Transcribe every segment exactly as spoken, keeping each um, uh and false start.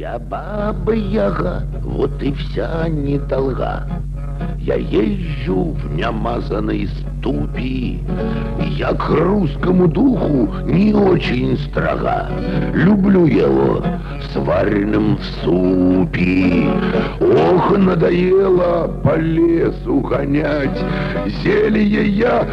Я баба-яга, вот и вся недолга. Я езжу в немазанной ступе, я к русскому духу не очень строга. Люблю его сваренным в супе. Ох, надоело по лесу гонять, зелье я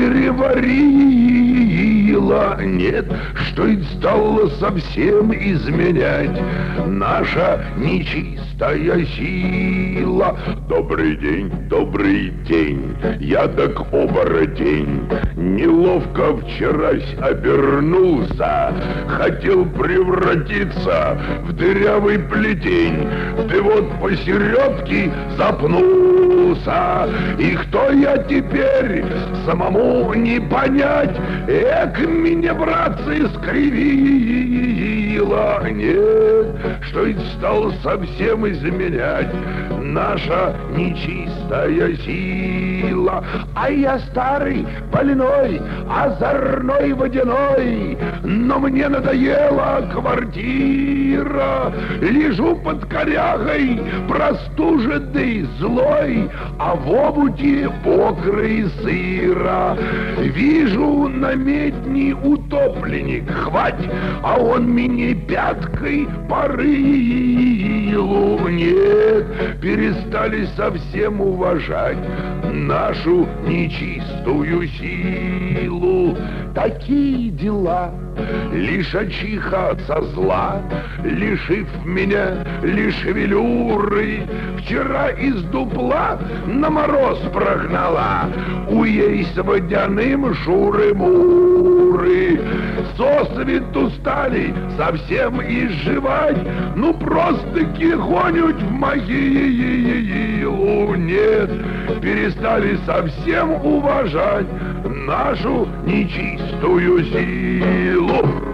переварила. Нет, что и стало совсем изменять наша нечистая сила. Добрый день, добрый день, я так оборотень. Неловко вчерась обернулся, хотел превратиться в дырявый плетень. Ты вот посередке запнулся, и кто я теперь, самому не понять. Эк, меня, братцы, скривила. Нет, что и стал совсем изменять наша нечистая сила. А я старый, больной, озорной, водяной, но мне надоела квартира. Лежу под корягой, простуженный, злой, а в обуте мокрый сыра. Вижу на медни утопленник, хвать, а он меня пяткой порылу. Нет, перестали совсем уважать нашу нечистую силу. Такие дела, лишь очиха со зла, лишив меня лишь шевелюры, вчера из дупла на мороз прогнала, уей с водяным шуры-муры. Сосвету стали совсем изживать, ну просто-таки гонють в могилу. Нет, перестали совсем уважать нашу нечистую силу.